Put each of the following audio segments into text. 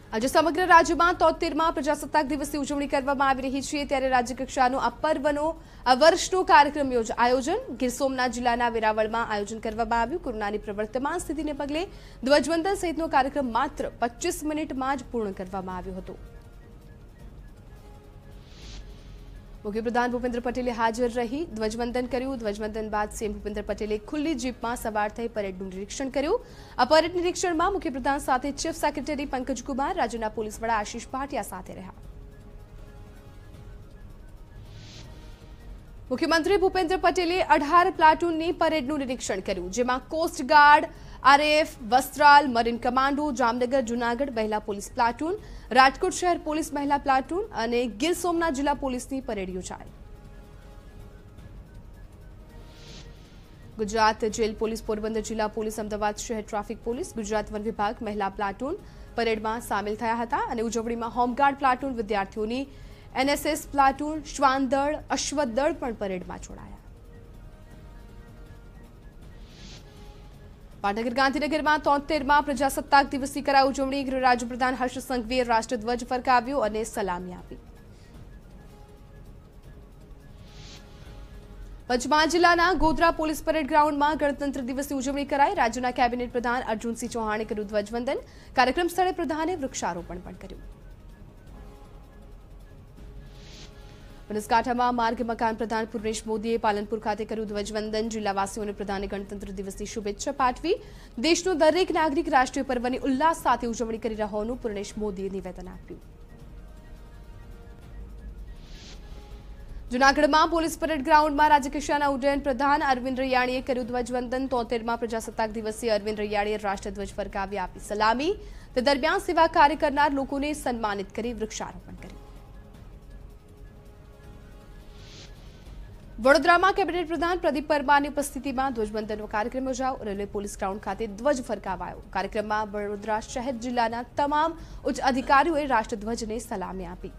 આજે સમગ્ર રાજ્યમાં 73મા પ્રજાસત્તાક દિવસની ઉજવણી કરવામાં આવી રહી છે ત્યારે રાજ્યકક્ષાનો આ પર્વનો આ વર્ષનો કાર્યક્રમ આયોજન ગીર સોમનાથ જિલ્લાના વેરાવળમાં આયોજન કરવામાં આવ્યું। કોરોનાની પ્રવર્તમાન સ્થિતિને પગલે ધ્વજવંદન સહિતનો કાર્યક્રમ માત્ર 25 મિનિટમાં જ પૂર્ણ કરવામાં આવ્યો હતો। मुख्यप्रधान भूपेन्द्र पटेले हाजर रही ध्वजवंदन कर्યું। ध्वजवंदन बाद सीएम भूपेन्द्र पटेले खुली जीपમાં સવાર થઈ પરેડનું નિરીક્ષણ કર્યું। આ પરેડ નિરીક્ષણમાં મુખ્યપ્રધાન સાથે ચીફ સેક્રેટરી પંકજ કુમાર, રાજ્યના પોલીસ વડા આશીષ ભાટિયા સાથે રહ્યા। मुख्यमंत्री भूपेन्द्र पटेले 18 प्लाटूनની પરેડનું નિરીક્ષણ કર્યું, જેમાં coast guard, RAF, Vastral, marine commando, Jamnagar, Junagadh महिला पुलिस प्लाटून, राजकोट शहर पुलिस महिला प्लाटून और गिर सोमनाथ जिला पुलिसनी परेड योजाई। गुजरात जेल पुलिस, पोरबंदर जिला पुलिस, अमदावाद शहर ट्राफिक पुलिस, गुजरात वन विभाग महिला प्लाटून परेड में सामेल थया हता। उजवणी में होमगार्ड प्लाटून, विद्यार्थीओनी एनएसएस प्लाटून, श्वान दल, अश्वत्थ दल पण परेड में जोड़ाया। पाटनगर गांधीनगर में 73मा प्रजासत्ताक दिवसनी कराई उजवणी। गृह राज्यप्रधान हर्ष संघवीए राष्ट्रध्वज फरकाव्यो और सलामी आपी। पंचमहाल जिल्लाना गोधरा पुलिस परेड ग्राउंड में गणतंत्र दिवसनी उजवणी कराई। राज्यना केबिनेट प्रधान अर्जुन सिंह चौहाणे कर्યું ध्वजवंदन। कार्यक्रम स्थळे प्रधाने वृक्षारोपण पण कर्યું। बनासकांठाમાં मार्ग मकान प्रधान पूर्णेश मोदीए पालनपुर खाते कर्યું ध्वजवंदन। जिल्लावासीओने प्रधाने गणतंत्र दिवसनी शुभेच्छा पाठवी। देशनो दरेक नागरिक राष्ट्रीय पर्वनी उल्लास साथे उजवणी करी રહ્યો હોવાનું પૂર્ણેશ મોદીએ નિવેદન આપ્યું। જૂનાગઢમાં પોલીસ પરેડ ગ્રાઉન્ડમાં રાજ્યકક્ષાના ઉડ્ડયન પ્રધાન અરવિંદ રૈયાણીએ કર્યું ध्वजवंदन। 73મા પ્રજાસત્તાક દિવસે અરવિંદ રૈયાણીએ રાષ્ટ્રધ્વજ ફરકાવી આપી સલામી। તે દરમિયાન સેવા કાર્ય કરનાર લોકોને સન્માનિત કરી વૃક્ષારોપણ કર્યું। વડોદરામાં કેબિનેટ પ્રધાન પ્રદીપ પરમારની ઉપસ્થિતિમાં ધ્વજવંદનનો કાર્યક્રમ યોજાયો। રેલવે પોલીસ ગ્રાઉન્ડ ખાતે ધ્વજ ફરકાવાયો। કાર્યક્રમમાં વડોદરા શહેર જિલ્લાના તમામ ઉચ્ચ અધિકારીઓએ રાષ્ટ્રધ્વજને સલામી આપી।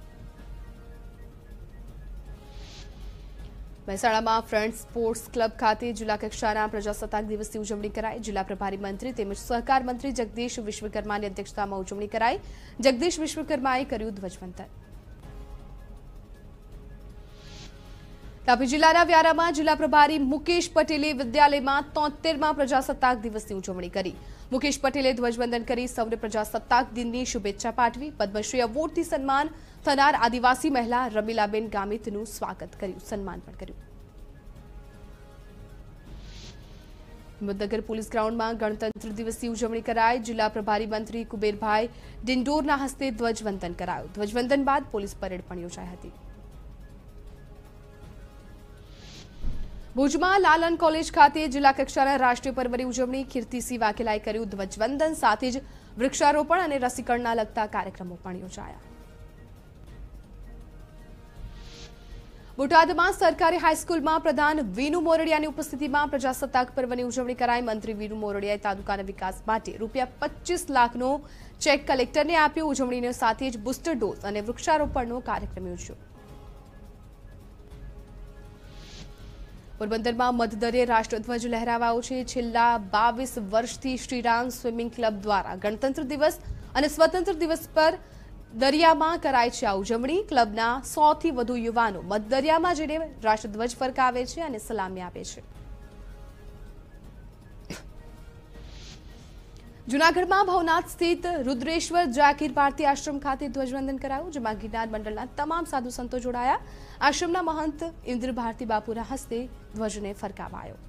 મહેસાણામાં ફ્રન્ટ સ્પોર્ટ્સ ક્લબ ખાતે જિલ્લા કક્ષાના પ્રજાસત્તાક દિવસની ઉજવણી કરાઈ। જિલ્લા પ્રભારી મંત્રી તેમજ સહકાર મંત્રી જગદીશ વિશ્વકર્માની અધ્યક્ષતામાં ઉજવણી કરાઈ। જગદીશ વિશ્વકર્માએ કર્યું ध्वजवंदन। तापी जिल्लाना व्यारामां जिल्ला प्रभारी मुकेश पटेले विद्यालयमां 73मा प्रजासत्ताक दिवसनी उजवणी करी। मुकेश पटेले ध्वजवंदन करी सौने प्रजासत्ताक दिननी शुभेच्छा पाठवी। पद्मश्री एवोर्डथी सन्मान थनार आदिवासी महिला रमीलाबेन गामितનું स्वागत કર્યું, સન્માન પણ કર્યું। હિંમતનગર પોલીસ ગ્રાઉન્ડમાં ગણતંત્ર દિવસની ઉજવણી કરાઈ। જિલ્લા પ્રભારી મંત્રી કુબેરભાઈ ડિંડોરના હસ્તે ધ્વજવંદન કરાયું। ધ્વજવંદન બાદ પોલીસ પરેડ પણ યોજાઈ હતી। ભુજમાં લાલન કોલેજ ખાતે જિલ્લા કક્ષાના રાષ્ટ્રીય પર્વની ઉજવણી। કીર્તિસિંહ વાઘેલાએ કર્યું ध्वजवंदन, સાથે જ વૃક્ષારોપણ અને રસીકરણના લગતા કાર્યક્રમો પણ યોજાયા। બોટાદમાં સરકારી હાઈસ્કૂલમાં પ્રધાન વીનુ મોરડિયાની ઉપસ્થિતિમાં પ્રજાસત્તાક પર્વની ઉજવણી કરાઈ। મંત્રી વીનુ મોરડિયાએ તાલુકાના વિકાસ માટે ₹25 લાખનો ચેક કલેક્ટરને આપ્યો। ઉજવણીની સાથે જ બુસ્ટર ડોઝ અને વૃક્ષારોપણનો કાર્યક્રમ યોજાયો। પોરબંદરમાં મધદરે રાષ્ટ્રધ્વજ લહેરાવાયો છે। છેલ્લા 22 વર્ષથી શ્રીરામ સ્વિમિંગ ક્લબ દ્વારા ગણતંત્ર દિવસ અને સ્વતંત્ર દિવસ પર દરિયામાં કરાય છે આ ઉજવણી। ક્લબના 100થી વધુ યુવાનો મધદરિયામાં જઈને રાષ્ટ્રધ્વજ ફરકાવે છે અને સલામી આપે છે। જૂનાગઢમાં ભવનાથ સ્થિત રુદ્રેશ્વર જાકીર ભારતી આશ્રમ ખાતે ધ્વજવંદન કરાયું, જેમાં ગિરનાર મંડળના તમામ સાધુ સંતો જોડાયા। આશ્રમના મહંત ઇન્દ્ર ભારતી બાપુના હસ્તે ધ્વજને ફરકાવાયો।